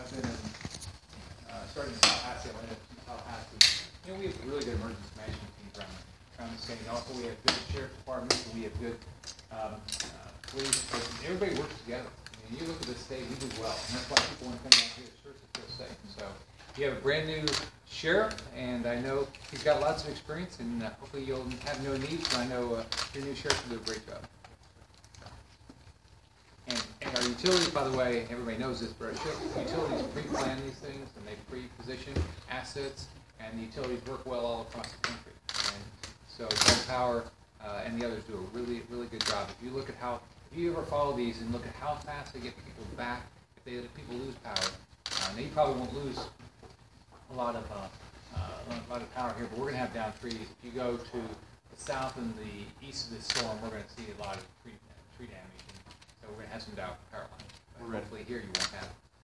I've been in, starting in Tallahassee, I went to Tallahassee. We have really good emergency management teams around the state. Also, we have good sheriff departments, and we have good police. Everybody works together. You look at the state, we do well, and that's why people want to come down here to church and feel safe. And so, you have a brand new sheriff, and I know he's got lots of experience, and hopefully you'll have no needs. But I know your new sheriff will do a great job. And our utilities, by the way, everybody knows this, but our utilities pre-plan these things, and they pre-position assets, and the utilities work well all across the country. And so Gulf Power and the others do a really, really good job. If you look at how, if you ever follow these and look at how fast they get people back, if they let people lose power, now you probably won't lose a lot of power here, but we're going to have down trees. If you go to the south and the east of this storm, we're going to see a lot of tree damage. So we're going to have some power lines. But hopefully here you won't have it.